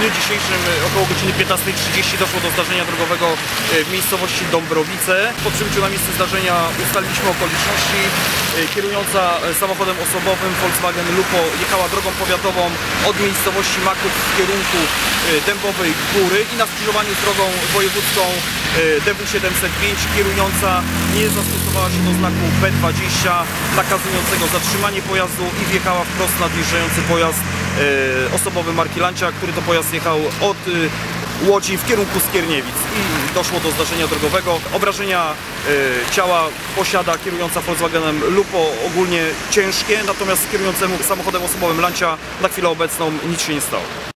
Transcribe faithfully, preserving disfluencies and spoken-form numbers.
dniu dzisiejszym około godziny piętnastej trzydzieści doszło do zdarzenia drogowego w miejscowości Dąbrowice. Po przybyciu na miejsce zdarzenia ustaliliśmy okoliczności. Kierująca samochodem osobowym Volkswagen Lupo jechała drogą powiatową od miejscowości Maków w kierunku Dębowej Góry i na skrzyżowaniu z drogą wojewódzką D W siedemset pięć kierująca nie zastosowała się do znaku B dwadzieścia nakazującego zatrzymanie pojazdu i wjechała wprost nadjeżdżający pojazd osobowy marki Lancia, który to pojazd jechał od Łodzi w kierunku Skierniewic i doszło do zdarzenia drogowego. Obrażenia y, ciała posiada kierująca Volkswagenem Lupo, ogólnie ciężkie, natomiast kierującemu samochodem osobowym Lancia na chwilę obecną nic się nie stało.